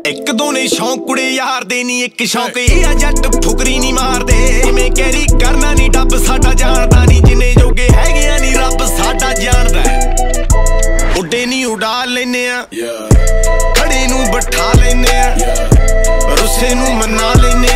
एक दो ने शौक कुड़े यार दे नी एक शौक ये जट फुकरी नहीं मार दे मैं कैरी करना नहीं डब साडा जानदा नहीं जिन्ने जोगे हैगे नहीं रब साडा जानदा उड्डे नहीं उड़ा लेने खड़े नू बैठा लेने रुस्से नू मना लेने